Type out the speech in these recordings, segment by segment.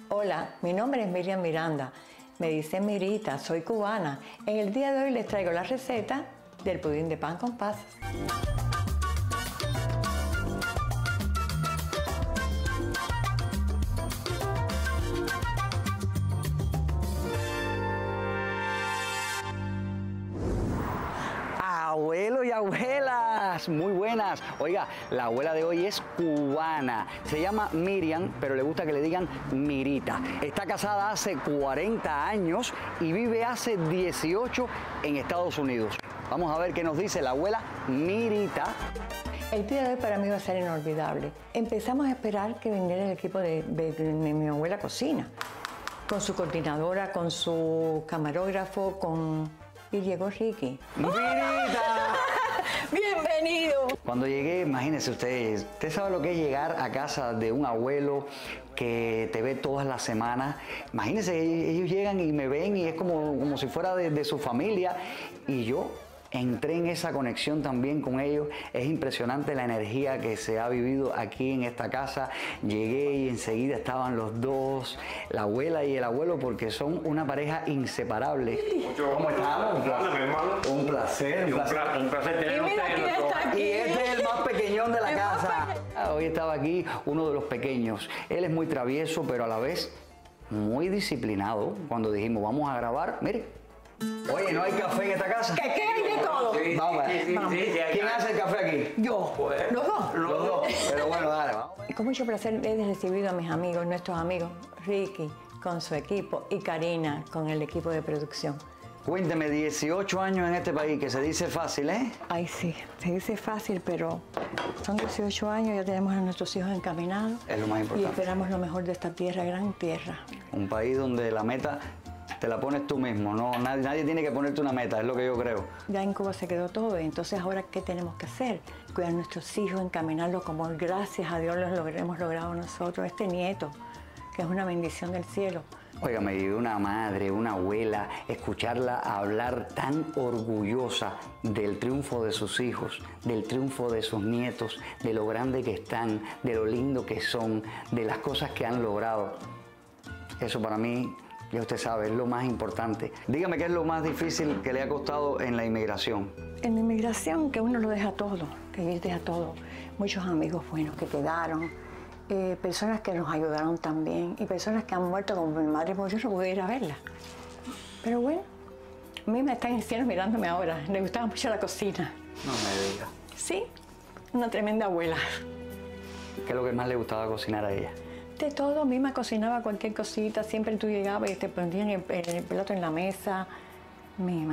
Hola, mi nombre es Miriam Miranda. Me dicen Mirita, soy cubana. En el día de hoy les traigo la receta del pudín de pan con pasas. Abuelos y abuelas, muy buenas. Oiga, la abuela de hoy es cubana. Se llama Miriam, pero le gusta que le digan Mirita. Está casada hace 40 años y vive hace 18 en Estados Unidos. Vamos a ver qué nos dice la abuela Mirita. El día de hoy para mí va a ser inolvidable. Empezamos a esperar que viniera el equipo de mi abuela cocina, con su coordinadora, con su camarógrafo, y llegó Ricky. ¡Mirita! ¡Bienvenido! Cuando llegué, imagínense usted sabe lo que es llegar a casa de un abuelo que te ve todas las semanas. Imagínense, ellos llegan y me ven y es como si fuera de su familia. Y yo entré en esa conexión también con ellos. Es impresionante la energía que se ha vivido aquí en esta casa. Llegué y enseguida estaban los dos, la abuela y el abuelo, porque son una pareja inseparable. ¿Cómo estamos? Un placer. Un placer tener ustedes. Y este es el más pequeñón de la casa. Hoy estaba aquí uno de los pequeños. Él es muy travieso, pero a la vez muy disciplinado. Cuando dijimos, vamos a grabar, mire. Oye, ¿no hay café en esta casa? ¿Qué hay de todo? Sí, Vamos. sí, ¿Quién hace el café aquí? Yo. Pues, ¿Los dos? Los dos. Pero bueno, dale, vamos. Y con mucho placer he recibido a mis amigos, nuestros amigos, Ricky con su equipo y Karina con el equipo de producción. Cuénteme, 18 años en este país, que se dice fácil, ¿eh? Ay, sí, se dice fácil, pero son 18 años, ya tenemos a nuestros hijos encaminados. Es lo más importante. Y esperamos lo mejor de esta tierra, gran tierra. Un país donde la meta te la pones tú mismo, no, nadie tiene que ponerte una meta, es lo que yo creo. Ya en Cuba se quedó todo, y entonces ahora ¿qué tenemos que hacer? Cuidar a nuestros hijos, encaminarlos como gracias a Dios hemos logrado nosotros, este nieto, que es una bendición del cielo. Óigame, y una madre, una abuela, escucharla hablar tan orgullosa del triunfo de sus hijos, del triunfo de sus nietos, de lo grande que están, de lo lindo que son, de las cosas que han logrado. Eso para mí, ya usted sabe, es lo más importante. Dígame qué es lo más difícil que le ha costado en la inmigración. En la inmigración, que uno lo deja todo, que uno deja todo. Muchos amigos buenos que quedaron, personas que nos ayudaron también, y personas que han muerto, como mi madre, porque yo no pude ir a verla. Pero bueno, a mí me están diciendo mirándome ahora, le gustaba mucho la cocina. No me diga. Sí, una tremenda abuela. ¿Qué es lo que más le gustaba cocinar a ella? De todo, misma cocinaba cualquier cosita, siempre tú llegabas y te ponían el plato en la mesa, misma.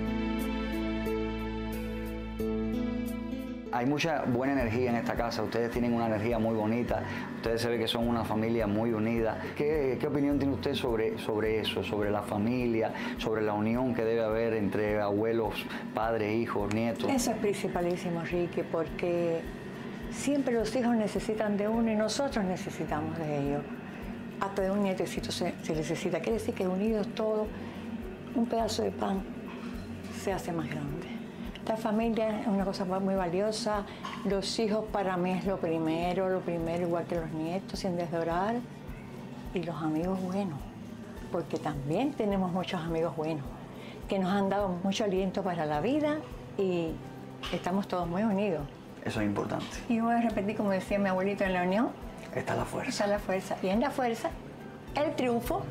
Hay mucha buena energía en esta casa, ustedes tienen una energía muy bonita, ustedes se ve que son una familia muy unida. ¿Qué opinión tiene usted sobre eso, sobre la familia, sobre la unión que debe haber entre abuelos, padres, hijos, nietos? Eso es principalísimo, Ricky, porque siempre los hijos necesitan de uno y nosotros necesitamos de ellos. Hasta de un nietecito se necesita. Quiere decir que unidos todos, un pedazo de pan se hace más grande. La familia es una cosa muy valiosa. Los hijos para mí es lo primero igual que los nietos, sin desdorar. Y los amigos buenos, porque también tenemos muchos amigos buenos, que nos han dado mucho aliento para la vida y estamos todos muy unidos. Eso es importante. Y voy a repetir, como decía mi abuelito, en la unión Está la fuerza. está la fuerza. Y en la fuerza, el triunfo.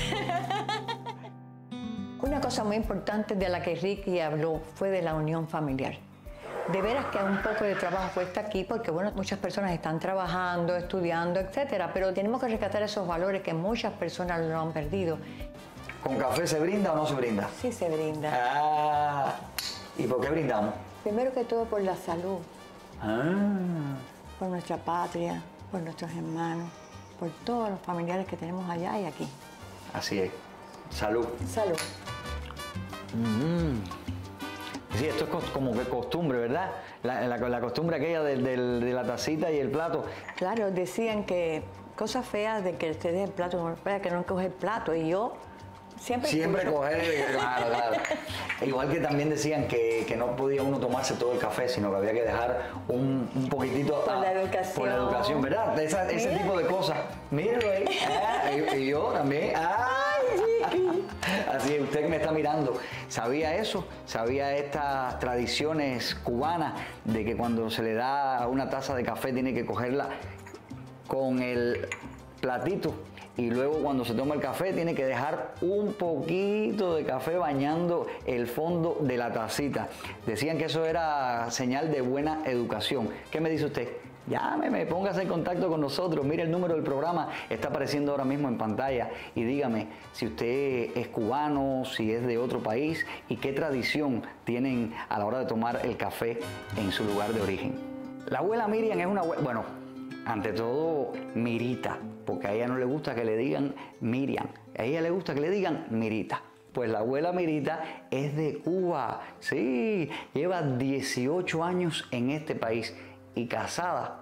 Una cosa muy importante de la que Ricky habló fue de la unión familiar. De veras que un poco de trabajo cuesta aquí, porque bueno, muchas personas están trabajando, estudiando, etcétera, pero tenemos que rescatar esos valores que muchas personas lo han perdido. ¿Con café se brinda o no se brinda? Sí se brinda. Ah, ¿y por qué brindamos? Primero que todo por la salud, Ah, por nuestra patria, por nuestros hermanos, por todos los familiares que tenemos allá y aquí. así es. Salud. Salud. Sí, esto es como que costumbre, ¿verdad? La costumbre aquella de la tacita y el plato. Claro, decían que cosas feas de que te des el plato, que no coges el plato. Y yo Siempre coger, claro, claro. Igual que también decían que no podía uno tomarse todo el café, sino que había que dejar un poquitito por la educación. Por la educación, ¿verdad? Ese tipo de cosas. Mírenlo ahí. Y yo también. Así es, usted que me está mirando, ¿sabía eso? ¿Sabía estas tradiciones cubanas de que cuando se le da una taza de café tiene que cogerla con el platito? Y luego cuando se toma el café tiene que dejar un poquito de café bañando el fondo de la tacita. Decían que eso era señal de buena educación. ¿Qué me dice usted? Llámeme, póngase en contacto con nosotros. Mire, el número del programa está apareciendo ahora mismo en pantalla. Y dígame si usted es cubano, si es de otro país y qué tradición tienen a la hora de tomar el café en su lugar de origen. La abuela Miriam es una abuela... Bueno, ante todo, Mirita, porque a ella no le gusta que le digan Miriam, a ella le gusta que le digan Mirita. Pues la abuela Mirita es de Cuba, sí, lleva 18 años en este país y casada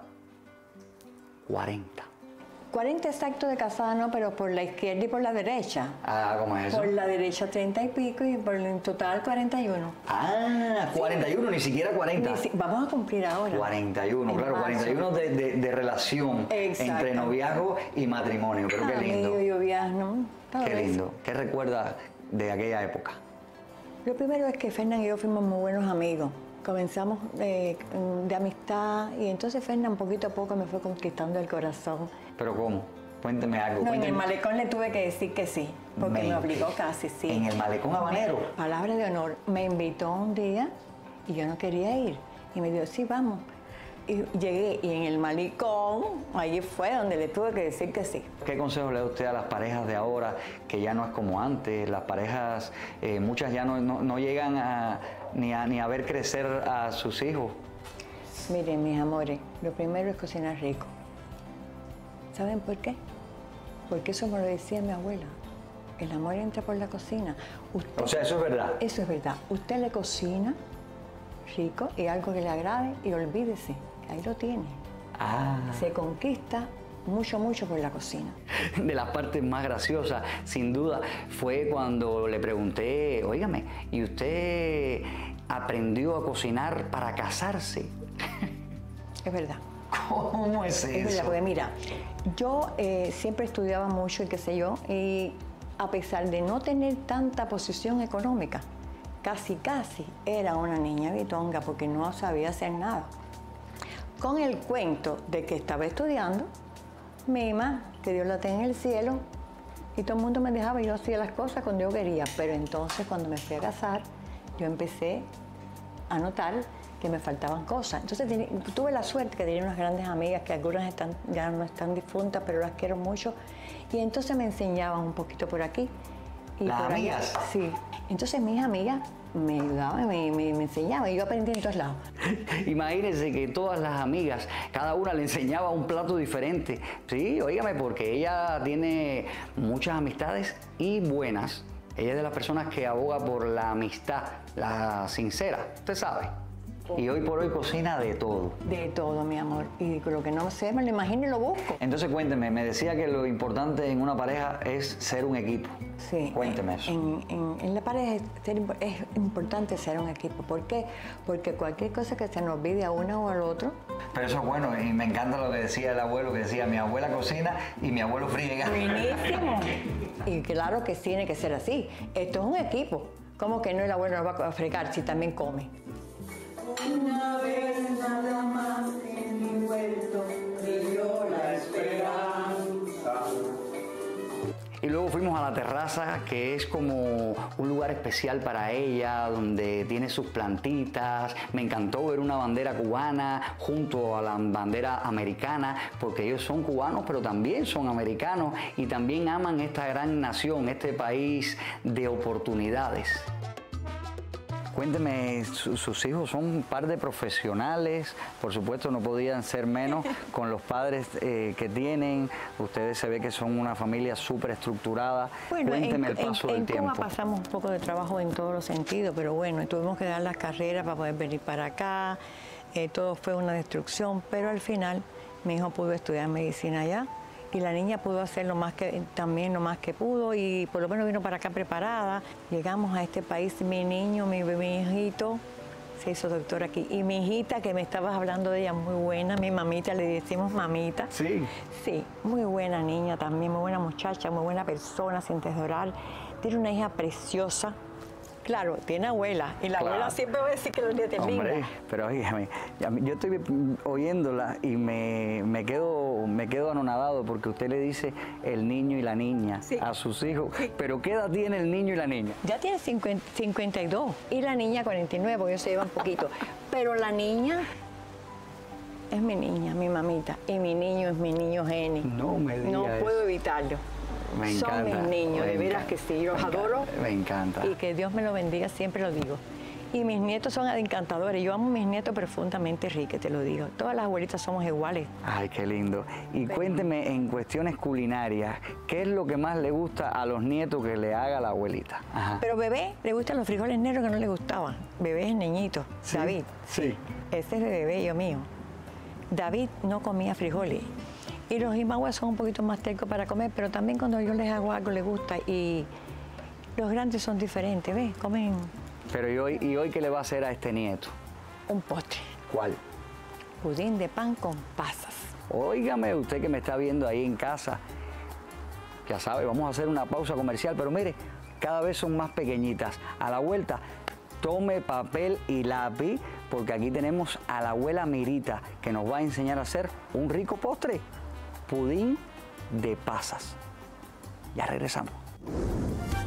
40. 40 exactos de casada, no, pero por la izquierda y por la derecha. Ah, ¿cómo es eso? Por la derecha 30 y pico y por en total 41. Ah, 41, sí. Ni siquiera 40. Vamos a cumplir ahora. 41, en claro, marzo. 41 de relación. Exacto. Entre noviazgo y matrimonio, pero qué lindo. ¿No? Qué lindo. ¿Qué recuerda de aquella época? Lo primero es que Fernán y yo fuimos muy buenos amigos. Comenzamos de amistad y entonces Fernán poquito a poco me fue conquistando el corazón. ¿Pero cómo? Cuénteme algo. No, Cuénteme. En el malecón le tuve que decir que sí, porque me obligó casi, sí. ¿En el malecón habanero? Palabra de honor. Me invitó un día y yo no quería ir. Y me dijo, sí, vamos. Y llegué y en el malecón, allí fue donde le tuve que decir que sí. ¿Qué consejo le da usted a las parejas de ahora, que ya no es como antes? Las parejas, muchas ya no llegan ni a ver crecer a sus hijos. Miren, mis amores, lo primero es cocinar rico. ¿Saben por qué? Porque eso me lo decía mi abuela. El amor entra por la cocina. O sea, eso es verdad. Eso es verdad. Usted le cocina rico y algo que le agrade y olvídese. Ahí lo tiene. Se conquista mucho por la cocina. De las partes más graciosas, sin duda, fue cuando le pregunté, óigame, ¿y usted aprendió a cocinar para casarse? Es verdad. ¿Cómo es eso? Es verdad, porque mira, yo siempre estudiaba mucho y qué sé yo, y a pesar de no tener tanta posición económica, casi era una niña bitonga porque no sabía hacer nada. Con el cuento de que estaba estudiando, mi mamá, que Dios la tenga en el cielo, y todo el mundo me dejaba y yo hacía las cosas cuando yo quería. Pero entonces cuando me fui a casar, yo empecé a notar que me faltaban cosas. Entonces tuve la suerte que tenía unas grandes amigas, que algunas ya no están difuntas, pero las quiero mucho, y entonces me enseñaban un poquito por aquí. Y ¿Las por amigas? Allá. Sí. Entonces mis amigas me ayudaban, me enseñaban, y yo aprendí en todos lados. Imagínense que todas las amigas, cada una le enseñaba un plato diferente. Sí, óigame, porque ella tiene muchas amistades y buenas. Ella es de las personas que aboga por la amistad, la sincera, usted sabe. Y hoy por hoy cocina de todo. De todo, mi amor. Y lo que no sé, me lo imagino y lo busco. Entonces cuénteme, me decía que lo importante en una pareja es ser un equipo. Sí. Cuénteme eso. En la pareja es importante ser un equipo. ¿Por qué? Porque cualquier cosa que se nos olvide a uno o al otro. Pero eso es bueno, y me encanta lo que decía el abuelo, que decía, mi abuela cocina y mi abuelo friega. Buenísimo. Y claro que tiene que ser así. Esto es un equipo. ¿Cómo que no el abuelo nos va a fregar si también come? Una vez nada más en mi huerto brilló la esperanza. Y luego fuimos a la terraza, que es como un lugar especial para ella, donde tiene sus plantitas. Me encantó ver una bandera cubana junto a la bandera americana, porque ellos son cubanos, pero también son americanos y también aman esta gran nación, este país de oportunidades. Cuénteme, sus hijos son un par de profesionales, por supuesto no podían ser menos con los padres que tienen. Ustedes se ve que son una familia súper estructurada. Bueno, cuénteme el paso del tiempo. En Cuba pasamos un poco de trabajo en todos los sentidos, pero bueno, tuvimos que dar las carreras para poder venir para acá. Todo fue una destrucción, pero al final mi hijo pudo estudiar medicina allá Y la niña pudo hacer también lo más que pudo y por lo menos vino para acá preparada. Llegamos a este país, mi niño, mi hijito, se hizo doctor aquí. Y mi hijita, que me estabas hablando de ella, muy buena, mi mamita, le decimos mamita. Sí. Sí, muy buena niña también, muy buena muchacha, muy buena persona, sin desdorar. Tiene una hija preciosa. Claro, tiene abuela, y la abuela siempre va a decir que los nietos es linda. Pero dígame, yo estoy oyéndola y me quedo anonadado porque usted le dice el niño y la niña a sus hijos. Sí. Pero ¿qué edad tiene el niño y la niña? Ya tiene 52 y la niña 49, porque ellos se llevan poquito. Pero la niña es mi niña, mi mamita, y mi niño es mi niño Jenny. No me digas. No puedo evitarlo. Me encanta. Son mis niños, de veras que sí, los adoro. Me encanta. Y que Dios me lo bendiga, siempre lo digo. Y mis nietos son encantadores. Yo amo a mis nietos profundamente, Enrique, te lo digo. Todas las abuelitas somos iguales. Ay, qué lindo. Y cuénteme, en cuestiones culinarias, ¿qué es lo que más le gusta a los nietos que le haga la abuelita? Ajá. Pero bebé, le gustan los frijoles negros que no le gustaban. Bebé es niñito, ¿Sí? David. Sí. Ese es de bebé, yo mío. David no comía frijoles. Y los imaguas son un poquito más tercos para comer, pero también cuando yo les hago algo les gusta. Y los grandes son diferentes, ¿ves? Comen... Pero ¿y hoy qué le va a hacer a este nieto? Un postre. ¿Cuál? Pudín de pan con pasas. Óigame, usted que me está viendo ahí en casa, ya sabe, vamos a hacer una pausa comercial, pero mire, cada vez son más pequeñitas. A la vuelta, tome papel y lápiz, porque aquí tenemos a la abuela Mirita, que nos va a enseñar a hacer un rico postre. Pudín de pasas. Ya regresamos.